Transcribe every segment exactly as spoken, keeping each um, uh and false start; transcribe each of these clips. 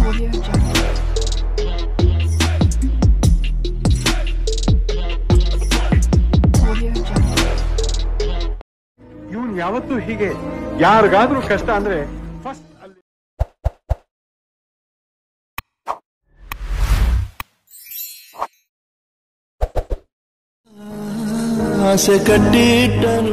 Audio Jungle. Audio Jungle. ಇವನ್ ಯಾವತ್ತೂ ಹೀಗೆ ಯಾರಿಗಾದ್ರೂ ಕಷ್ಟ ಅಂದ್ರೆ ಫಸ್ಟ್ ಅಲ್ಲಿ ಆಸೆ ಕಟ್ಟಿಟ್ಟನು.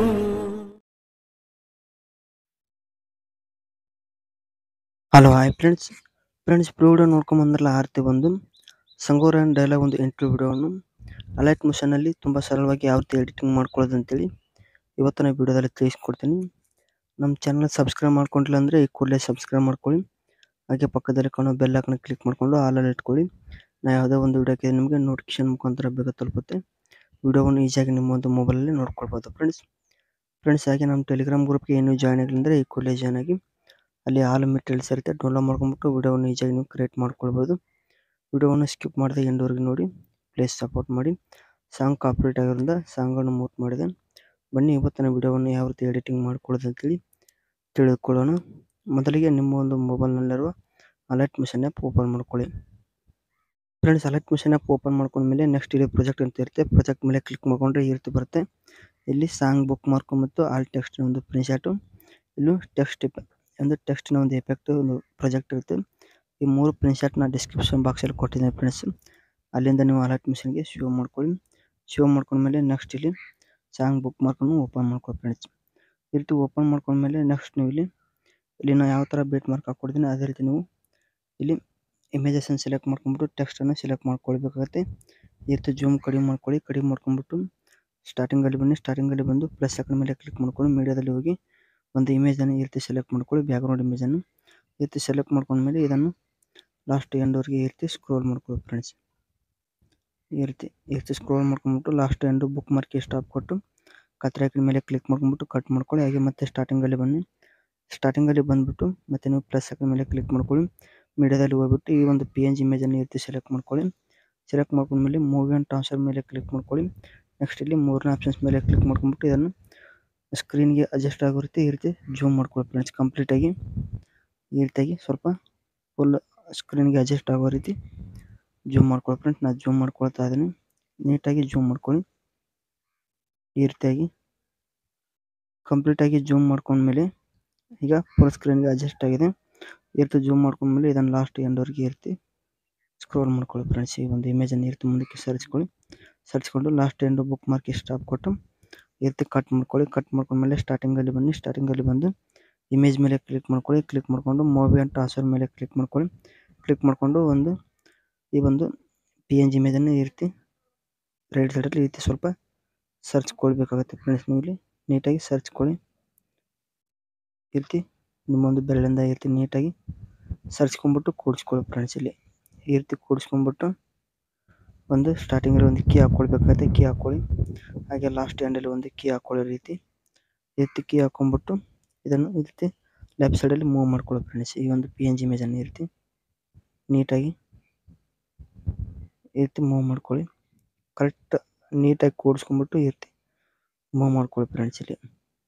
Hello hi friends friends pre video ನೋಡ್ಕೊಂಡು ಬಂದ್ರಲ್ಲ ಆರ್ತಿ ಬಂದು ಸಂಗೋರ ಡೈಲಾಗ್ ಒಂದು ಇಂಟ್ರ್ಯೂ ವಿಡಿಯೋವನ್ನು ಅಲೈಟ್ ಮಿಷನಲ್ಲಿ ತುಂಬ ಸರಳವಾಗಿ ಯಾವ ರೀತಿ ಎಡಿಟಿಂಗ್ ಮಾಡ್ಕೊಳ್ಳೋದು ಅಂತೇಳಿ ಇವತ್ತಿನ ವಿಡಿಯೋದಲ್ಲಿ ತಿಳಿಸ್ಕೊಡ್ತೀನಿ. ನಮ್ಮ ಚಾನಲ್ ಸಬ್ಸ್ಕ್ರೈಬ್ ಮಾಡ್ಕೊಂಡಿಲ್ಲ ಅಂದರೆ ಈ ಕೂಡಲೇ ಸಬ್ಸ್ಕ್ರೈಬ್ ಮಾಡ್ಕೊಳ್ಳಿ. ಹಾಗೆ ಪಕ್ಕದಲ್ಲಿ ಕಾಣೋ ಬೆಲ್ ಐಕಾನ್ ಕ್ಲಿಕ್ ಮಾಡಿಕೊಂಡು ಆಲಲ್ಲಿ ಇಟ್ಕೊಳ್ಳಿ. ನಾ ಯಾವುದೇ ಒಂದು ವಿಡಿಯೋಕ್ಕೆ ನಿಮಗೆ ನೋಟಿಫಿಕೇಶನ್ ಮುಖಾಂತರ ಬೇಗ ತಲುಪುತ್ತೆ. ವಿಡಿಯೋವನ್ನು ಈಸಿಯಾಗಿ ನಿಮ್ಮ ಒಂದು ಮೊಬೈಲಲ್ಲಿ ನೋಡ್ಕೊಳ್ಬೋದು ಫ್ರೆಂಡ್ಸ್. ಫ್ರೆಂಡ್ಸ್ ಹಾಗೆ ನಮ್ಮ ಟೆಲಿಗ್ರಾಮ್ ಗ್ರೂಪ್ಗೆ ಏನು ಜಾಯ್ನ್ ಆಗಿಲ್ಲ ಅಂದರೆ ಈ ಕೂಡಲೇ ಜಾಯ್ನ್ ಆಗಿ ಅಲ್ಲಿ ಆಲ್ ಮೆಟೀರಿಯಲ್ಸ್ ಇರುತ್ತೆ, ಡೌನ್ಲೋಡ್ ಮಾಡ್ಕೊಂಬಿಟ್ಟು ವಿಡಿಯೋವನ್ನು ಈಸಿಯಾಗಿ ನೀವು ಕ್ರಿಯೇಟ್ ಮಾಡ್ಕೊಳ್ಬೋದು. ವಿಡಿಯೋವನ್ನು ಸ್ಕಿಪ್ ಮಾಡದೆ ಎಂಡ್ವರೆಗೆ ನೋಡಿ, ಪ್ಲೀಸ್ ಸಪೋರ್ಟ್ ಮಾಡಿ. ಸಾಂಗ್ ಕಾಪಿರೈಟ್ ಆಗಿರೋದ್ರಿಂದ ಸಾಂಗನ್ನು ಮೂಟ್ ಮಾಡಿದೆ. ಬನ್ನಿ ಇವತ್ತಿನ ವಿಡಿಯೋವನ್ನು ಯಾವ ರೀತಿ ಎಡಿಟಿಂಗ್ ಮಾಡ್ಕೊಳ್ಳೋದು ಅಂತೇಳಿ ತಿಳಿದುಕೊಳ್ಳೋಣ. ಮೊದಲಿಗೆ ನಿಮ್ಮ ಒಂದು ಮೊಬೈಲ್ನಲ್ಲಿರುವ ಅಲರ್ಟ್ ಮಿಷನ್ ಆ್ಯಪ್ ಓಪನ್ ಮಾಡ್ಕೊಳ್ಳಿ. Friends Alight motion app open ಮಾಡ್ಕೊಂಡ್ಮೇಲೆ ನೆಕ್ಸ್ಟ್ ಇಲ್ಲಿ ಪ್ರಾಜೆಕ್ಟ್ ಅಂತ ಇರುತ್ತೆ. ಪ್ರಾಜೆಕ್ಟ್ ಮೇಲೆ ಕ್ಲಿಕ್ ಮಾಡಿಕೊಂಡ್ರೆ ಈ ರೀತಿ ಬರುತ್ತೆ. ಇಲ್ಲಿ ಸಾಂಗ್ ಬುಕ್ ಮಾರ್ಕ್ ಮತ್ತು ಆಲ್ ಟೆಕ್ಸ್ಟ್ ಒಂದು ಪ್ರಿಂಟ್ಶಾಟು, ಇಲ್ಲೂ ಟೆಕ್ಸ್ಟ್ ಒಂದು ಟೆಕ್ಸ್ಟಿನ ಒಂದು ಎಫೆಕ್ಟ್ ಒಂದು ಪ್ರಾಜೆಕ್ಟ್ ಇರುತ್ತೆ. ಈ ಮೂರು ಪ್ರಿಂಟ್ಶಾಟ್ನ ಡಿಸ್ಕ್ರಿಪ್ಷನ್ ಬಾಕ್ಸಲ್ಲಿ ಕೊಟ್ಟಿದ್ದೀನಿ ಫ್ರೆಂಡ್ಸ್. ಅಲ್ಲಿಂದ ನೀವು ಅಲರ್ಟ್ ಮಿಷನ್ಗೆ ಸೇವ್ ಮಾಡ್ಕೊಳ್ಳಿ. ಸೇವ್ ಮಾಡ್ಕೊಂಡ್ಮೇಲೆ ನೆಕ್ಸ್ಟ್ ಇಲ್ಲಿ ಸಾಂಗ್ ಬುಕ್ ಮಾರ್ಕನ್ನು ಓಪನ್ ಮಾಡ್ಕೊಳ್ಳಿ ಫ್ರೆಂಡ್ಸ್. ಈ ರೀತಿ ಓಪನ್ ಮಾಡ್ಕೊಂಡ್ಮೇಲೆ ನೆಕ್ಸ್ಟ್ ನೀವು ಇಲ್ಲಿ ಇಲ್ಲಿ ನಾನು ಯಾವ ಥರ ಬೇಟ್ ಮಾರ್ಕ್ ಹಾಕ್ಕೊಡ್ತೀನಿ ಅದೇ ರೀತಿ ನೀವು ಇಲ್ಲಿ ಇಮೇಜಸನ್ನು ಸೆಲೆಕ್ಟ್ ಮಾಡ್ಕೊಂಬಿಟ್ಟು ಟೆಕ್ಸ್ಟನ್ನು ಸೆಲೆಕ್ಟ್ ಮಾಡ್ಕೊಳ್ಬೇಕಾಗತ್ತೆ. ಈ ರೀತಿ ಜೂಮ್ ಕಡಿಮೆ ಮಾಡ್ಕೊಳ್ಳಿ. ಕಡಿಮೆ ಮಾಡ್ಕೊಂಬಿಟ್ಟು ಸ್ಟಾರ್ಟಿಂಗಲ್ಲಿ ಬನ್ನಿ. ಸ್ಟಾರ್ಟಿಂಗಲ್ಲಿ ಬಂದು ಪ್ಲಸ್ ಐಕಾನ್ ಮೇಲೆ ಕ್ಲಿಕ್ ಮಾಡ್ಕೊಂಡು ಮೀಡಿಯಾದಲ್ಲಿ ಹೋಗಿ ಒಂದು ಇಮೇಜನ್ನು ಈ ರೀತಿ ಸೆಲೆಕ್ಟ್ ಮಾಡ್ಕೊಳ್ಳಿ. ಬ್ಯಾಕ್ಗ್ರೌಂಡ್ ಇಮೇಜನ್ನು ಈ ರೀತಿ ಸೆಲೆಕ್ಟ್ ಮಾಡ್ಕೊಂಡ್ಮೇಲೆ ಇದನ್ನು ಲಾಸ್ಟ್ ಎಂಡ್ವರೆಗೆ ಈ ರೀತಿ ಸ್ಕ್ರೋಲ್ ಮಾಡ್ಕೊಳ್ಳಿ ಫ್ರೆಂಡ್ಸ್. ಈ ರೀತಿ ಈ ರೀತಿ ಸ್ಕ್ರೋಲ್ ಮಾಡ್ಕೊಂಬಿಟ್ಟು ಲಾಸ್ಟ್ ಎಂಡು ಬುಕ್ ಮಾರ್ಕ್ಗೆ ಸ್ಟಾಪ್ ಕೊಟ್ಟು ಕತ್ರಿ ಐಕಾನ್ ಮೇಲೆ ಕ್ಲಿಕ್ ಮಾಡ್ಕೊಂಬಿಟ್ಟು ಕಟ್ ಮಾಡ್ಕೊಳ್ಳಿ. ಹಾಗೆ ಮತ್ತೆ ಸ್ಟಾರ್ಟಿಂಗಲ್ಲಿ ಬನ್ನಿ. ಸ್ಟಾರ್ಟಿಂಗಲ್ಲಿ ಬಂದುಬಿಟ್ಟು ಮತ್ತೆ ನೀವು ಪ್ಲಸ್ ಐಕಾನ್ ಮೇಲೆ ಕ್ಲಿಕ್ ಮಾಡ್ಕೊಳ್ಳಿ. ಮೀಡಿಯಾದಲ್ಲಿ ಹೋಗ್ಬಿಟ್ಟು ಈ ಒಂದು ಪಿ ಎನ್ ಜಿ ಇಮೇಜನ್ನು ಈ ರೀತಿ ಸೆಲೆಕ್ಟ್ ಮಾಡ್ಕೊಳ್ಳಿ. ಸೆಲೆಕ್ಟ್ ಮಾಡ್ಕೊಂಡ್ಮೇಲೆ ಮೂವಿ ಆ್ಯಂಡ್ ಟ್ರಾನ್ಸ್ಫರ್ ಮೇಲೆ ಕ್ಲಿಕ್ ಮಾಡ್ಕೊಳ್ಳಿ. ನೆಕ್ಸ್ಟ್ ಇಲ್ಲಿ ಮೂರನೇ ಆಪ್ಷನ್ಸ್ ಮೇಲೆ ಕ್ಲಿಕ್ ಮಾಡ್ಕೊಂಬಿಟ್ಟು ಇದನ್ನು ಸ್ಕ್ರೀನ್ಗೆ ಅಡ್ಜಸ್ಟ್ ಆಗೋ ರೀತಿ ಈ ರೀತಿ ಜೂಮ್ ಮಾಡ್ಕೊಳ್ಳಿ ಫ್ರೆಂಡ್ಸ್. ಕಂಪ್ಲೀಟಾಗಿ ಈ ರೀತಿಯಾಗಿ ಸ್ವಲ್ಪ ಫುಲ್ ಸ್ಕ್ರೀನ್ಗೆ ಅಡ್ಜಸ್ಟ್ ಆಗೋ ರೀತಿ ಜೂಮ್ ಮಾಡ್ಕೊಳ್ಳಿ ಫ್ರೆಂಡ್ಸ್. ನಾನು ಜೂಮ್ ಮಾಡ್ಕೊಳ್ತಾ ಇದ್ದೀನಿ. ನೀಟಾಗಿ ಜೂಮ್ ಮಾಡ್ಕೊಳ್ಳಿ. ಈ ರೀತಿಯಾಗಿ ಕಂಪ್ಲೀಟಾಗಿ ಜೂಮ್ ಮಾಡ್ಕೊಂಡ್ಮೇಲೆ ಈಗ ಫುಲ್ ಸ್ಕ್ರೀನ್ಗೆ ಅಡ್ಜಸ್ಟ್ ಆಗಿದೆ. ಈ ರೀತಿ ಜೂಮ್ ಮಾಡ್ಕೊಂಡ್ಮೇಲೆ ಇದನ್ನು ಲಾಸ್ಟ್ ಎಂಡ್ವರೆಗೆ ಈ ರೀತಿ ಸ್ಕ್ರೋಲ್ ಮಾಡ್ಕೊಳ್ಳಿ ಫ್ರೆಂಡ್ಸ್. ಈ ಒಂದು ಇಮೇಜನ್ನು ಈ ರೀತಿ ಮುಂದಕ್ಕೆ ಸರಿಸ್ಕೊಳ್ಳಿ. ಸರಿಸ್ಕೊಂಡು ಲಾಸ್ಟ್ ಎಂಡು ಬುಕ್ ಮಾರ್ಕ್ಗೆ ಸ್ಟಾಪ್ ಕೊಟ್ಟು ಈ ರೀತಿ ಕಟ್ ಮಾಡ್ಕೊಳ್ಳಿ. ಕಟ್ ಮಾಡ್ಕೊಂಡ್ಮೇಲೆ ಸ್ಟಾರ್ಟಿಂಗಲ್ಲಿ ಬನ್ನಿ. ಸ್ಟಾರ್ಟಿಂಗಲ್ಲಿ ಬಂದು ಇಮೇಜ್ ಮೇಲೆ ಕ್ಲಿಕ್ ಮಾಡ್ಕೊಳ್ಳಿ. ಕ್ಲಿಕ್ ಮಾಡಿಕೊಂಡು ಮೂವಿ ಆ್ಯಂಡ್ ಟ್ರಾನ್ಸ್ಫರ್ ಮೇಲೆ ಕ್ಲಿಕ್ ಮಾಡ್ಕೊಳ್ಳಿ. ಕ್ಲಿಕ್ ಮಾಡಿಕೊಂಡು ಒಂದು ಈ ಒಂದು ಪಿ ಎನ್ ಜಿ ಇಮೇಜನ್ನು ಈ ರೀತಿ ರೈಟ್ ಸೈಡಲ್ಲಿ ಈ ರೀತಿ ಸ್ವಲ್ಪ ಸರ್ಚ್ಕೊಳ್ಬೇಕಾಗುತ್ತೆ ಫ್ರೆಂಡ್ಸ್. ನೀವು ಇಲ್ಲಿ ನೀಟಾಗಿ ಸರ್ಚ್ಕೊಳ್ಳಿ. ಈ ರೀತಿ ನಿಮ್ಮೊಂದು ಬೆರಳಿಂದ ಈ ರೀತಿ ನೀಟಾಗಿ ಸರ್ಚ್ಕೊಂಡ್ಬಿಟ್ಟು ಕೂಡಿಸ್ಕೊಳ್ಳಿ ಫ್ರೆಂಡ್ಸ್. ಇಲ್ಲಿ ಈ ರೀತಿ ಕೂಡಿಸ್ಕೊಂಡ್ಬಿಟ್ಟು ಒಂದು ಸ್ಟಾರ್ಟಿಂಗಲ್ಲಿ ಒಂದು ಕೀ ಹಾಕ್ಕೊಳ್ಬೇಕಾಗುತ್ತೆ. ಕೀ ಹಾಕ್ಕೊಳ್ಳಿ. ಹಾಗೆ ಲಾಸ್ಟ್ ಎಂಡಲ್ಲಿ ಒಂದು ಕೀ ಹಾಕ್ಕೊಳ್ಳೋ ರೀತಿ ಈ ರೀತಿ ಕೀ ಹಾಕ್ಕೊಂಬಿಟ್ಟು ಇದನ್ನು ಈ ರೀತಿ ಲೆಫ್ಟ್ ಸೈಡಲ್ಲಿ ಮೂವ್ ಮಾಡ್ಕೊಳ್ಳಿ ಫ್ರೆಂಡ್ಸ್. ಈ ಒಂದು ಪಿ ಎನ್ ಜಿ ಇಮೇಜನ್ನು ಈ ರೀತಿ ನೀಟಾಗಿ ಈ ರೀತಿ ಮೂವ್ ಮಾಡ್ಕೊಳ್ಳಿ. ಕರೆಕ್ಟ್ ನೀಟಾಗಿ ಕೂಡಿಸ್ಕೊಂಬಿಟ್ಟು ಈ ರೀತಿ ಮೂವ್ ಮಾಡ್ಕೊಳ್ಳಿ ಫ್ರೆಂಡ್ಸ್. ಇಲ್ಲಿ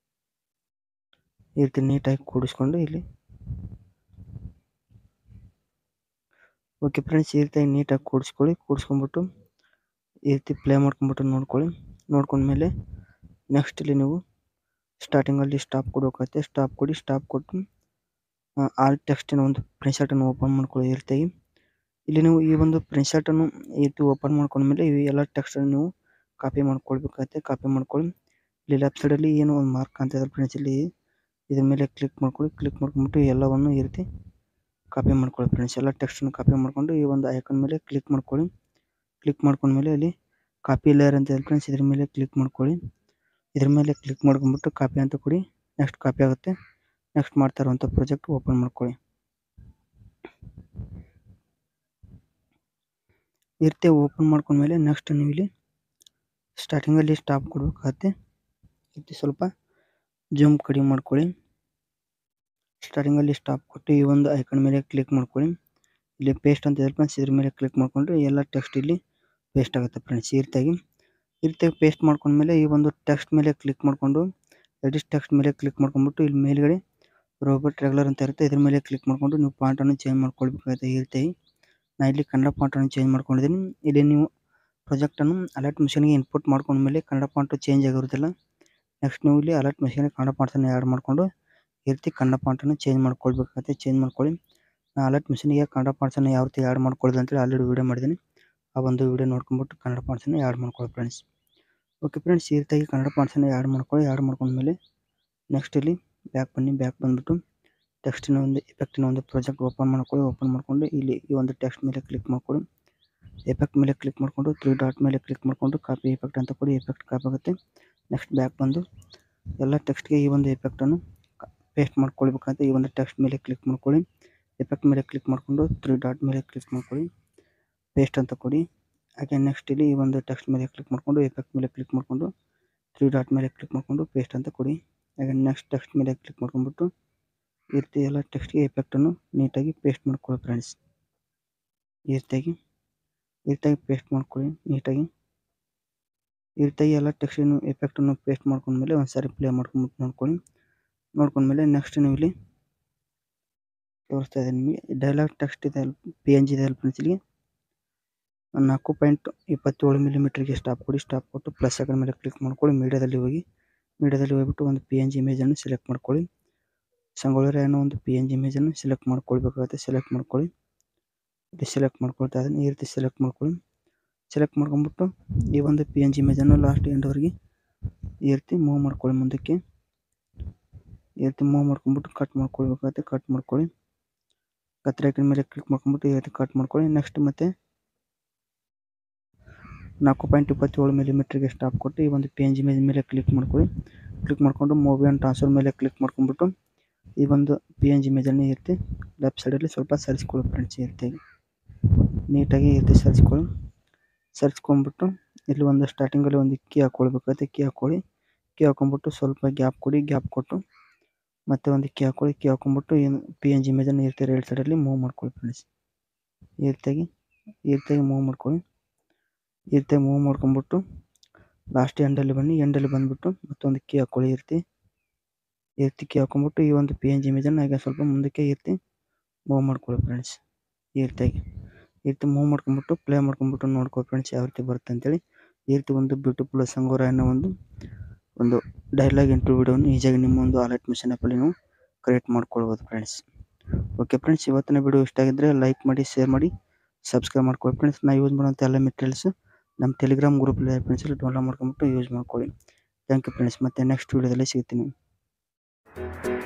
ಈ ರೀತಿ ನೀಟಾಗಿ ಕೂಡಿಸ್ಕೊಂಡು ಇಲ್ಲಿ ಓಕೆ ಫ್ರೆಂಡ್ಸ್. ಈ ರೀತಿಯಾಗಿ ನೀಟಾಗಿ ಕೂಡಿಸ್ಕೊಳ್ಳಿ. ಕೂಡಿಸ್ಕೊಂಬಿಟ್ಟು ಈ ರೀತಿ ಪ್ಲೇ ಮಾಡ್ಕೊಂಬಿಟ್ಟು ನೋಡ್ಕೊಳ್ಳಿ. ನೋಡ್ಕೊಂಡ್ಮೇಲೆ ನೆಕ್ಸ್ಟ್ ಇಲ್ಲಿ ನೀವು ಸ್ಟಾರ್ಟಿಂಗಲ್ಲಿ ಸ್ಟಾಪ್ ಕೊಡಬೇಕಾಗುತ್ತೆ. ಸ್ಟಾಪ್ ಕೊಡಿ. ಸ್ಟಾಪ್ ಕೊಟ್ಟು ಆಲ್ ಟೆಕ್ಸ್ಟಿನ ಒಂದು ಪ್ರಿಂಟ್ಶಾಟನ್ನು ಓಪನ್ ಮಾಡ್ಕೊಳ್ಳಿ. ಈ ರೀತಿಯಾಗಿ ಇಲ್ಲಿ ನೀವು ಈ ಒಂದು ಪ್ರಿಂಟ್ಶಾಟನ್ನು ಈ ರೀತಿ ಓಪನ್ ಮಾಡ್ಕೊಂಡ್ಮೇಲೆ ಈ ಎಲ್ಲ ಟೆಕ್ಸ್ಟನ್ನು ನೀವು ಕಾಪಿ ಮಾಡ್ಕೊಳ್ಬೇಕಾಗುತ್ತೆ. ಕಾಪಿ ಮಾಡ್ಕೊಳ್ಳಿ. ಇಲ್ಲಿ ಲೆಫ್ಟ್ ಸೈಡಲ್ಲಿ ಏನು ಒಂದು ಮಾರ್ಕ್ ಅಂತ ಇದೆ ಫ್ರೆಂಡ್ಸ್, ಇಲ್ಲಿ ಇದ್ರ ಮೇಲೆ ಕ್ಲಿಕ್ ಮಾಡ್ಕೊಳ್ಳಿ. ಕ್ಲಿಕ್ ಮಾಡ್ಕೊಂಬಿಟ್ಟು ಎಲ್ಲವನ್ನು ಈ ರೀತಿ ಕಾಪಿ ಮಾಡ್ಕೊಳ್ಳಿ ಫ್ರೆಂಡ್ಸ್. ಎಲ್ಲ ಟೆಕ್ಸ್ಟನ್ನು ಕಾಪಿ ಮಾಡಿಕೊಂಡು ಈ ಒಂದು ಐಕಾನ್ ಮೇಲೆ ಕ್ಲಿಕ್ ಮಾಡ್ಕೊಳ್ಳಿ. ಕ್ಲಿಕ್ ಮಾಡ್ಕೊಂಡ್ಮೇಲೆ ಇಲ್ಲಿ ಕಾಪಿ ಲೇಯರ್ ಅಂತ ಇದೆ ಫ್ರೆಂಡ್ಸ್, ಇದ್ರ ಮೇಲೆ ಕ್ಲಿಕ್ ಮಾಡ್ಕೊಳ್ಳಿ. ಇದ್ರ ಮೇಲೆ ಕ್ಲಿಕ್ ಮಾಡ್ಕೊಂಬಿಟ್ಟು ಕಾಪಿ ಅಂತ ಕೊಡಿ. ನೆಕ್ಸ್ಟ್ ಕಾಪಿ ಆಗುತ್ತೆ. ನೆಕ್ಸ್ಟ್ ಮಾಡ್ತಾ ಇರುವಂಥ ಪ್ರಾಜೆಕ್ಟ್ ಓಪನ್ ಮಾಡ್ಕೊಳ್ಳಿ. ಈ ರೀತಿ ಓಪನ್ ಮಾಡ್ಕೊಂಡ್ಮೇಲೆ ನೆಕ್ಸ್ಟ್ ನೀವು ಇಲ್ಲಿ ಸ್ಟಾರ್ಟಿಂಗಲ್ಲಿ ಸ್ಟಾಪ್ ಕೊಡಬೇಕಾಗತ್ತೆ. ಈ ರೀತಿ ಸ್ವಲ್ಪ ಜೂಮ್ ಕಡಿಮೆ ಮಾಡ್ಕೊಳ್ಳಿ. ಸ್ಟಾರ್ಟಿಂಗಲ್ಲಿ ಸ್ಟಾಪ್ ಕೊಟ್ಟು ಈ ಒಂದು ಐಕಾನ್ ಮೇಲೆ ಕ್ಲಿಕ್ ಮಾಡ್ಕೊಳ್ಳಿ. ಇಲ್ಲಿ ಪೇಸ್ಟ್ ಅಂತ ಇದೆ ಫ್ರೆಂಡ್ಸ್, ಇದ್ರ ಮೇಲೆ ಕ್ಲಿಕ್ ಮಾಡಿಕೊಂಡ್ರೆ ಎಲ್ಲ ಟೆಕ್ಸ್ಟ್ ಇಲ್ಲಿ ಪೇಸ್ಟ್ ಆಗುತ್ತೆ ಫ್ರೆಂಡ್ಸ್. ಈ ರೀತಿಯಾಗಿ ಈ ರೀತಿಯಾಗಿ ಪೇಸ್ಟ್ ಮಾಡ್ಕೊಂಡ್ಮೇಲೆ ಈ ಒಂದು ಟೆಕ್ಸ್ಟ್ ಮೇಲೆ ಕ್ಲಿಕ್ ಮಾಡಿಕೊಂಡು ಎಡಿಟ್ ಟೆಕ್ಸ್ಟ್ ಮೇಲೆ ಕ್ಲಿಕ್ ಮಾಡ್ಕೊಂಡ್ಬಿಟ್ಟು ಇಲ್ಲಿ ಮೇಲ್ಗಡೆ ರೋಬೋಟ್ ರೆಗ್ಯುಲರ್ ಅಂತ ಇರುತ್ತೆ. ಇದ್ರ ಮೇಲೆ ಕ್ಲಿಕ್ ಮಾಡಿಕೊಂಡು ನೀವು ಫಾಂಟನ್ನು ಚೇಂಜ್ ಮಾಡ್ಕೊಳ್ಬೇಕಾಗುತ್ತೆ. ಈ ರೀತಿ ನಾ ಇಲ್ಲಿ ಕನ್ನಡ ಫಾಂಟನ್ನು ಚೇಂಜ್ ಮಾಡ್ಕೊಂಡಿದ್ದೀನಿ. ಇಲ್ಲಿ ನೀವು ಪ್ರಾಜೆಕ್ಟನ್ನು ಅಲರ್ಟ್ ಮಿಷನ್ಗೆ ಇನ್ಪುಟ್ ಮಾಡ್ಕೊಂಡ್ಮೇಲೆ ಕನ್ನಡ ಫಾಂಟು ಚೇಂಜ್ ಆಗಿರೋದಿಲ್ಲ. ನೆಕ್ಸ್ಟ್ ನೀವು ಇಲ್ಲಿ ಅಲರ್ಟ್ ಮಿಷನ್ಗೆ ಕನ್ನಡ ಫಾಂಟನ್ನು ಆ್ಯಡ್ ಮಾಡಿಕೊಂಡು ಈ ರೀತಿ ಕನ್ನಡ ಫಾಂಟನ್ನು ಚೇಂಜ್ ಮಾಡ್ಕೊಳ್ಬೇಕಾಗುತ್ತೆ. ಚೇಂಜ್ ಮಾಡ್ಕೊಳ್ಳಿ. ನಾನು ಅಲರ್ಟ್ ಮಿಷನ್ಗೆ ಕನ್ನಡ ಫಾಂಟ್ಸನ್ನು ಯಾವ ರೀತಿ ಆ್ಯಡ್ ಮಾಡ್ಕೊಳ್ಳೋದು ಅಂತೇಳಿ ಆಲ್ರೆಡಿ ವೀಡಿಯೋ ಮಾಡಿದ್ದೀನಿ. ಆ ಒಂದು ವೀಡಿಯೋ ನೋಡ್ಕೊಂಬಿಟ್ಟು ಕನ್ನಡ ಫಾಂಟ್ಸನ್ನು ಆ್ಯಡ್ ಮಾಡ್ಕೊಳ್ಳಿ ಫ್ರೆಂಡ್ಸ್. ಓಕೆ ಫ್ರೆಂಡ್ಸ್, ಈ ರೀತಿಯಾಗಿ ಕನ್ನಡ ಫಾಂಟ್ಸನ್ನು ಆ್ಯಡ್ ಮಾಡ್ಕೊಳ್ಳಿ. ಆ್ಯಡ್ ಮಾಡ್ಕೊಂಡ್ಮೇಲೆ ನೆಕ್ಸ್ಟ್ ಇಲ್ಲಿ ಬ್ಯಾಕ್ ಬನ್ನಿ. ಬ್ಯಾಕ್ ಬಂದುಬಿಟ್ಟು ಟೆಕ್ಸ್ಟಿನ ಒಂದು ಎಫೆಕ್ಟಿನ ಒಂದು ಪ್ರಾಜೆಕ್ಟ್ ಓಪನ್ ಮಾಡ್ಕೊಳ್ಳಿ. ಓಪನ್ ಮಾಡಿಕೊಂಡು ಇಲ್ಲಿ ಈ ಒಂದು ಟೆಕ್ಸ್ಟ್ ಮೇಲೆ ಕ್ಲಿಕ್ ಮಾಡ್ಕೊಳ್ಳಿ. ಎಫೆಕ್ಟ್ ಮೇಲೆ ಕ್ಲಿಕ್ ಮಾಡಿಕೊಂಡು ತ್ರೀ ಡಾಟ್ ಮೇಲೆ ಕ್ಲಿಕ್ ಮಾಡಿಕೊಂಡು ಕಾಪಿ ಎಫೆಕ್ಟ್ ಅಂತ ಕೊಡಿ. ಎಫೆಕ್ಟ್ ಕಾಪಿ ಆಗುತ್ತೆ. ನೆಕ್ಸ್ಟ್ ಬ್ಯಾಕ್ ಬಂದು ಎಲ್ಲ ಟೆಕ್ಸ್ಟ್ಗೆ ಈ ಒಂದು ಎಫೆಕ್ಟನ್ನು ಪೇಸ್ಟ್ ಮಾಡ್ಕೊಳ್ಬೇಕಂತ ಈ ಒಂದು ಟೆಕ್ಸ್ಟ್ ಮೇಲೆ ಕ್ಲಿಕ್ ಮಾಡ್ಕೊಳ್ಳಿ. ಎಫೆಕ್ಟ್ ಮೇಲೆ ಕ್ಲಿಕ್ ಮಾಡಿಕೊಂಡು ತ್ರೀ ಡಾಟ್ ಮೇಲೆ ಕ್ಲಿಕ್ ಮಾಡ್ಕೊಳ್ಳಿ. ಪೇಸ್ಟ್ ಅಂತ ಕೊಡಿ. ಹಾಗೆ ನೆಕ್ಸ್ಟ್ ಇಲ್ಲಿ ಈ ಒಂದು ಟೆಕ್ಸ್ಟ್ ಮೇಲೆ ಕ್ಲಿಕ್ ಮಾಡಿಕೊಂಡು ಎಫೆಕ್ಟ್ ಮೇಲೆ ಕ್ಲಿಕ್ ಮಾಡಿಕೊಂಡು ತ್ರೀ ಡಾಟ್ ಮೇಲೆ ಕ್ಲಿಕ್ ಮಾಡಿಕೊಂಡು ಪೇಸ್ಟ್ ಅಂತ ಕೊಡಿ. ಹಾಗೆ ನೆಕ್ಸ್ಟ್ ಟೆಕ್ಸ್ಟ್ ಮೇಲೆ ಕ್ಲಿಕ್ ಮಾಡ್ಕೊಂಡ್ಬಿಟ್ಟು ಈ ರೀತಿ ಎಲ್ಲ ಟೆಕ್ಸ್ಟ್ಗೆ ಎಫೆಕ್ಟನ್ನು ನೀಟಾಗಿ ಪೇಸ್ಟ್ ಮಾಡ್ಕೊಳ್ಳಿ ಫ್ರೆಂಡ್ಸ್. ಈ ರೀತಿಯಾಗಿ ಈ ರೀತಿಯಾಗಿ ಪೇಸ್ಟ್ ಮಾಡ್ಕೊಳ್ಳಿ ನೀಟಾಗಿ. ಈ ರೀತಿಯಾಗಿ ಎಲ್ಲ ಟೆಕ್ಸ್ಟಿನ ಎಫೆಕ್ಟನ್ನು ಪೇಸ್ಟ್ ಮಾಡ್ಕೊಂಡ್ಮೇಲೆ ಒಂದು ಸಾರಿ ಪ್ಲೇ ಮಾಡ್ಕೊಂಡ್ಬಿಟ್ಟು ನೋಡ್ಕೊಳ್ಳಿ. ನೋಡ್ಕೊಂಡ್ಮೇಲೆ ನೆಕ್ಸ್ಟ್ ನೀವು ಇಲ್ಲಿ ತೋರಿಸ್ತಾ ಇದೆ ನಿಮಗೆ ಡೈಲಾಗ್ ಟೆಕ್ಸ್ಟ್ ಇದೆ, ಪಿ ಎನ್ ಜಿ ಇದೆ ಫ್ರೆಂಡ್ಸ್. ಇಲ್ಲಿ ನಾಲ್ಕು ಪಾಯಿಂಟ್ ಇಪ್ಪತ್ತೇಳು ಮಿಲಿಮೀಟರ್ಗೆ ಸ್ಟಾಪ್ ಕೊಡಿ. ಸ್ಟಾಪ್ ಕೊಟ್ಟು ಪ್ಲಸ್ ಸೆಕೆಂಡ್ ಮೇಲೆ ಕ್ಲಿಕ್ ಮಾಡ್ಕೊಳ್ಳಿ. ಮೀಡಿಯಾದಲ್ಲಿ ಹೋಗಿ ಮೀಡಿಯಾದಲ್ಲಿ ಹೋಗ್ಬಿಟ್ಟು ಒಂದು ಪಿ ಎನ್ ಜಿ ಇಮೇಜನ್ನು ಸೆಲೆಕ್ಟ್ ಮಾಡ್ಕೊಳ್ಳಿ. ಸಂಗೊಳ್ಳಿ ಅನ್ನೋ ಒಂದು ಪಿ ಎನ್ ಜಿ ಇಮೇಜನ್ನು ಸೆಲೆಕ್ಟ್ ಮಾಡ್ಕೊಳ್ಬೇಕಾಗುತ್ತೆ. ಸೆಲೆಕ್ಟ್ ಮಾಡ್ಕೊಳ್ಳಿ. ಇದು ಸೆಲೆಕ್ಟ್ ಮಾಡ್ಕೊಳ್ತಾ ಇದ್ದೀನಿ. ಈ ರೀತಿ ಸೆಲೆಕ್ಟ್ ಮಾಡ್ಕೊಳ್ಳಿ. ಸೆಲೆಕ್ಟ್ ಮಾಡ್ಕೊಂಡ್ಬಿಟ್ಟು ಈ ಒಂದು ಪಿ ಎನ್ ಜಿ ಇಮೇಜನ್ನು ಲಾಸ್ಟ್ ಎಂಡ್ವರೆಗೆ ಈ ರೀತಿ ಮೂವ್ ಮಾಡ್ಕೊಳ್ಳಿ. ಮುಂದಕ್ಕೆ ಈ ರೀತಿ ಮೂವ್ ಮಾಡ್ಕೊಂಡ್ಬಿಟ್ಟು ಕಟ್ ಮಾಡ್ಕೊಳ್ಬೇಕಾಗುತ್ತೆ. ಕಟ್ ಮಾಡ್ಕೊಳ್ಳಿ. ಕತ್ರಿ ಐಕನ್ ಮೇಲೆ ಕ್ಲಿಕ್ ಮಾಡ್ಕೊಂಡ್ಬಿಟ್ಟು ಈ ರೀತಿ ಕಟ್ ಮಾಡ್ಕೊಳ್ಳಿ. ನೆಕ್ಸ್ಟ್ ಮತ್ತೆ ನಾಲ್ಕು ಪಾಯಿಂಟ್ ಇಪ್ಪತ್ತೇಳು ಮಿಲಿಮೀಟರ್ಗೆ ಸ್ಟಾಪ್ ಕೊಟ್ಟು ಈ ಒಂದು ಪಿ ಎನ್ ಜಿ ಇಮೇಜ್ ಮೇಲೆ ಕ್ಲಿಕ್ ಮಾಡ್ಕೊಳ್ಳಿ. ಕ್ಲಿಕ್ ಮಾಡಿಕೊಂಡು ಮೂವಿ ಆ್ಯಂಡ್ ಟ್ರಾನ್ಸ್ಫರ್ ಮೇಲೆ ಕ್ಲಿಕ್ ಮಾಡ್ಕೊಂಡ್ಬಿಟ್ಟು ಈ ಒಂದು ಪಿ ಎನ್ ಜಿ ಇಮೇಜನ್ನು ಈ ರೀತಿ ಲೆಫ್ಟ್ ಸೈಡಲ್ಲಿ ಸ್ವಲ್ಪ ಸರಿಸ್ಕೊಳ್ಳಿ ಫ್ರೆಂಡ್ಸ್. ಈ ರೀತಿಯಾಗಿ ನೀಟಾಗಿ ಈ ರೀತಿ ಸರಿಸ್ಕೊಳ್ಳಿ. ಸರಿಸ್ಕೊಂಡ್ಬಿಟ್ಟು ಇಲ್ಲಿ ಒಂದು ಸ್ಟಾರ್ಟಿಂಗಲ್ಲಿ ಒಂದು ಕೀ ಹಾಕ್ಕೊಳ್ಬೇಕಾಗುತ್ತೆ. ಕೀ ಹಾಕ್ಕೊಳ್ಳಿ. ಕೀ ಹಾಕ್ಕೊಂಡ್ಬಿಟ್ಟು ಸ್ವಲ್ಪ ಗ್ಯಾಪ್ ಕೊಡಿ. ಗ್ಯಾಪ್ ಕೊಟ್ಟು ಮತ್ತೆ ಒಂದು ಕೀ ಹಾಕ್ಕೊಳ್ಳಿ. ಕೀ ಹಾಕ್ಕೊಂಡ್ಬಿಟ್ಟು ಏನು ಪಿ ಎನ್ ಜಿ ಇಮೇಜನ್ನು ಈ ರೀತಿ ರೈಟ್ ಸೈಡಲ್ಲಿ ಮೂವ್ ಮಾಡ್ಕೊಳ್ಳಿ ಫ್ರೆಂಡ್ಸ್. ಈ ರೀತಿಯಾಗಿ ಈ ರೀತಿಯಾಗಿ ಮೂವ್ ಮಾಡ್ಕೊಳ್ಳಿ. ಈ ರೀತಿ ಮೂವ್ ಮಾಡ್ಕೊಂಡ್ಬಿಟ್ಟು ಲಾಸ್ಟ್ ಎಂಡಲ್ಲಿ ಬನ್ನಿ. ಎಂಡಲ್ಲಿ ಬಂದುಬಿಟ್ಟು ಮತ್ತೊಂದು ಕೀ ಹಾಕ್ಕೊಳ್ಳಿ. ಈ ರೀತಿ ಈ ರೀತಿ ಕೀ ಹಾಕ್ಕೊಂಡ್ಬಿಟ್ಟು ಈ ಒಂದು ಪಿ ಎನ್ ಜಿ ಇಮೇಜನ್ನು ಹಾಗೆ ಸ್ವಲ್ಪ ಮುಂದಕ್ಕೆ ಈ ರೀತಿ ಮೂವ್ ಮಾಡ್ಕೊಳ್ಳಿ ಫ್ರೆಂಡ್ಸ್. ಈ ರೀತಿಯಾಗಿ ಈ ರೀತಿ ಮೂವ್ ಮಾಡ್ಕೊಂಡ್ಬಿಟ್ಟು ಪ್ಲೇ ಮಾಡ್ಕೊಂಡ್ಬಿಟ್ಟು ನೋಡ್ಕೊ ಫ್ರೆಂಡ್ಸ್ ಯಾವ ರೀತಿ ಬರುತ್ತೆ ಅಂತೇಳಿ. ಈ ರೀತಿ ಒಂದು ಬ್ಯೂಟಿಫುಲ್ ಸಂಗೋರ ಅನ್ನೋ ಒಂದು ಒಂದು ಡೈಲಾಗ್ ಇಂಟ್ರೂ ವಿಡಿಯೋವನ್ನು ಈಸಿಯಾಗಿ ನಿಮ್ಮ ಒಂದು ಅಲರ್ಟ್ ಮಿಷನ್ ಆ್ಯಪಲ್ಲಿ ನೀವು ಕ್ರಿಯೇಟ್ ಮಾಡ್ಕೊಳ್ಬೋದು ಫ್ರೆಂಡ್ಸ್. ಓಕೆ ಫ್ರೆಂಡ್ಸ್, ಇವತ್ತಿನ ವಿಡಿಯೋ ಇಷ್ಟ ಆಗಿದ್ದರೆ ಲೈಕ್ ಮಾಡಿ, ಶೇರ್ ಮಾಡಿ, ಸಬ್ಸ್ಕ್ರೈಬ್ ಮಾಡ್ಕೊಳ್ಳಿ ಫ್ರೆಂಡ್ಸ್. ನಾ ಯೂಸ್ ಮಾಡೋಂಥ ಎಲ್ಲ ಮೆಟೀರಿಯಲ್ಸ್ ನಮ್ಮ ಟೆಲಿಗ್ರಾಮ್ ಗ್ರೂಪಲ್ಲಿ ಫ್ರೆಂಡ್ಸ್ ಡೌನ್ಲೋಡ್ ಮಾಡ್ಕೊಂಬಿಟ್ಟು ಯೂಸ್ ಮಾಡ್ಕೊಳ್ಳಿ. Thank you friends. ಮತ್ತೆ ನೆಕ್ಸ್ಟ್ ವಿಡಿಯೋದಲ್ಲಿ ಸಿಗ್ತೀನಿ.